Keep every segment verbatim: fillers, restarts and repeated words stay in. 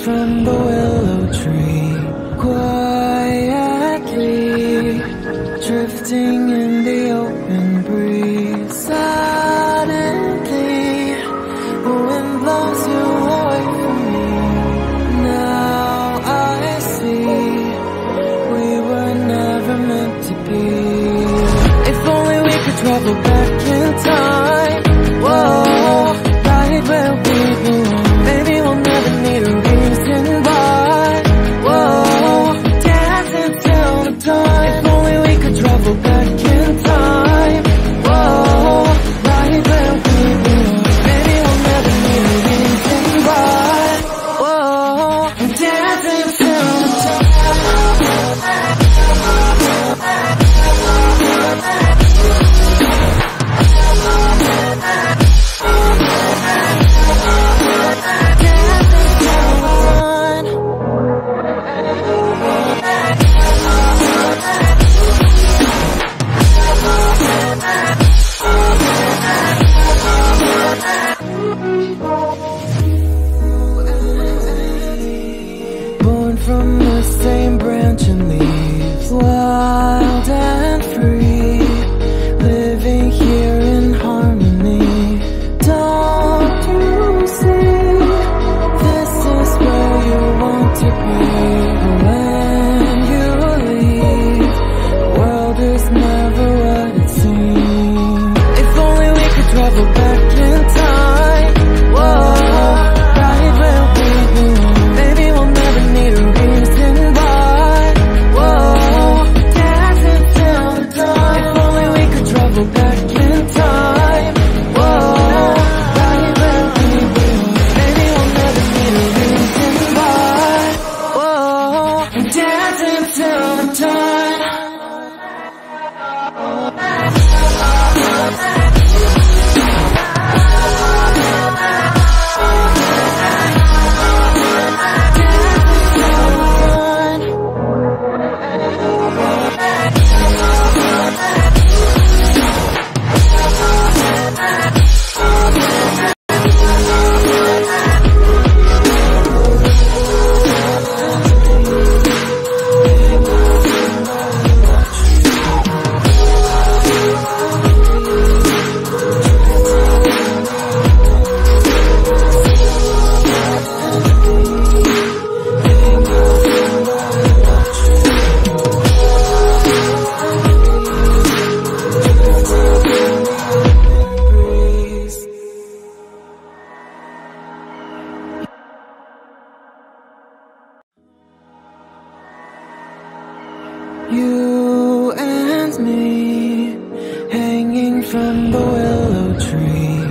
from the willow tree, quietly drifting in the open breeze. Suddenly, the wind blows you away from me. Now I see we were never meant to be. If only we could travel back in time. Whoa, right where we belong. Maybe we'll never need a reason why. Whoa, dancing till the dawn. If only we could travel back in time. Whoa, right where we belong. Maybe we'll never need a reason why. Whoa, dancing till the dawn. Born from the same branch and leaves, wild and free, living here in harmony. Don't you see, this is where you want to be. When you leave, the world is never what it seems. If only we could travel back in time. Whoa, right where we belong. Maybe we'll never need a reason why. Whoa, dancing till the dawn. If only we could travel back in time. Whoa, right where we belong. Maybe we'll never need a reason why. Whoa, dancing till the dawn. You and me, hanging from the willow tree,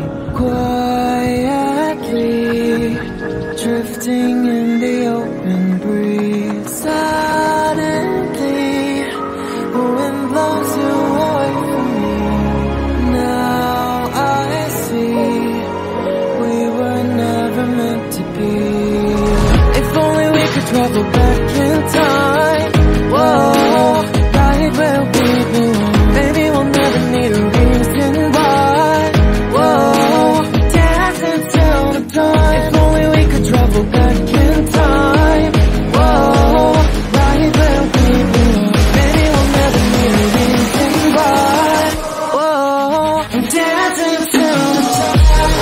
quietly drifting in the open breeze. Suddenly, the wind blows you away from me. Now I see we were never meant to be. If only we could travel back in time. Whoa, right where we belong. Maybe we'll never need a reason why. Whoa, dancing till the dawn. If only we could travel back in time. Whoa, right where we belong. Maybe we'll never need a reason why. Whoa, dancing till the dawn.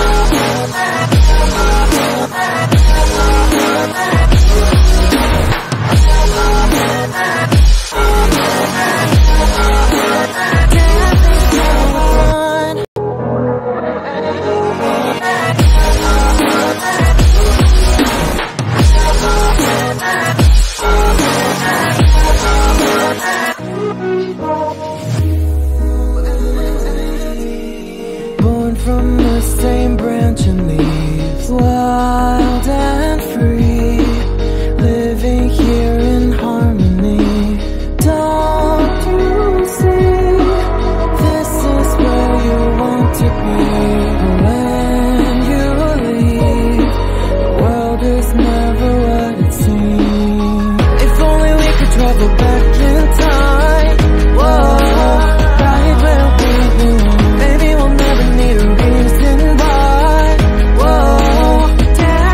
Born from the same branch and leaves, wild and free, living here in harmony. Don't you see, this is where you want to be. When you leave, the world is never what it seems. If only we could travel back in time. Whoa, right where we belong. Maybe we'll never need a reason why. Whoa,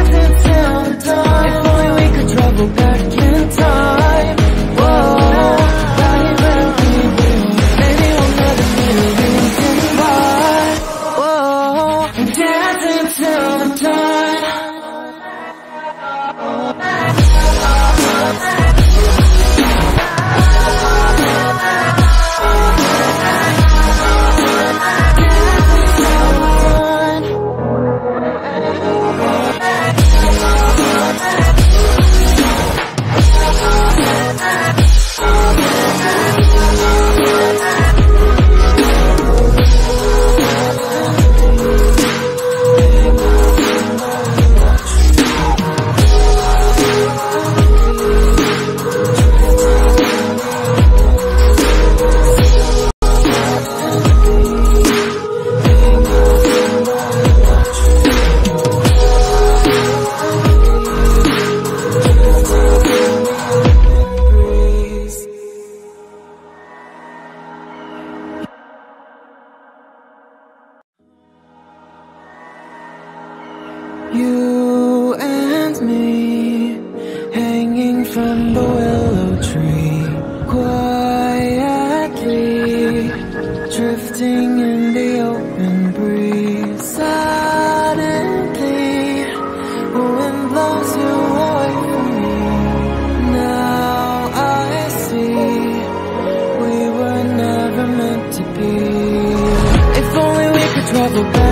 drifting in the open breeze. Suddenly, the wind blows you away from me. Now I see we were never meant to be. If only we could travel back